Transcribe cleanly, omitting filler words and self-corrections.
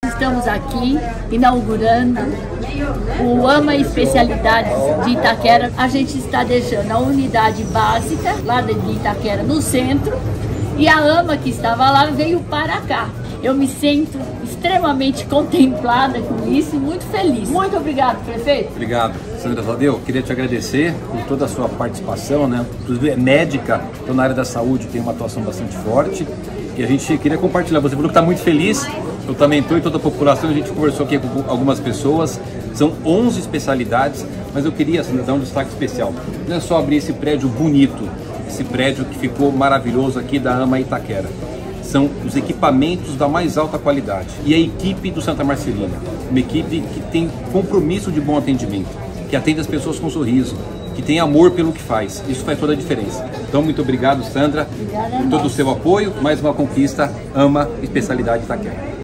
Estamos aqui inaugurando o AMA Especialidades de Itaquera. A gente está deixando a unidade básica lá de Itaquera no centro e a AMA que estava lá veio para cá. Eu me sinto extremamente contemplada com isso e muito feliz. Muito obrigado, prefeito. Obrigado, Sandra Tadeu. Queria te agradecer por toda a sua participação, né? Inclusive é médica, então na área da saúde tem uma atuação bastante forte e a gente queria compartilhar. Você falou que está muito feliz, eu também estou, e toda a população. A gente conversou aqui com algumas pessoas, são 11 especialidades, mas eu queria, Sandra, dar um destaque especial. Não é só abrir esse prédio bonito, esse prédio que ficou maravilhoso aqui da AMA Itaquera. São os equipamentos da mais alta qualidade. E a equipe do Santa Marcelina, uma equipe que tem compromisso de bom atendimento, que atende as pessoas com sorriso, que tem amor pelo que faz. Isso faz toda a diferença. Então, muito obrigado, Sandra, por todo o seu apoio. Mais uma conquista, AMA Especialidade Itaquera.